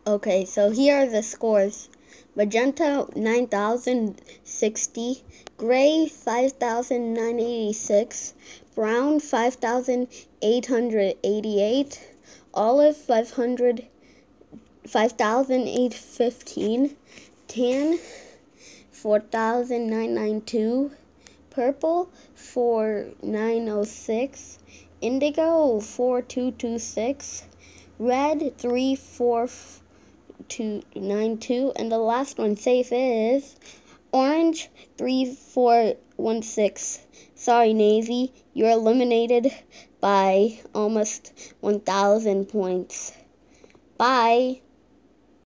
Okay, so here are the scores. Magenta 9,060, gray 5,986, brown 5,888, olive 5,815, tan 4,992, purple 4,906, indigo 4,226, red 3,492, and the last one safe is orange 3,416. Sorry, Navy, you're eliminated by almost 1,000 points. Bye.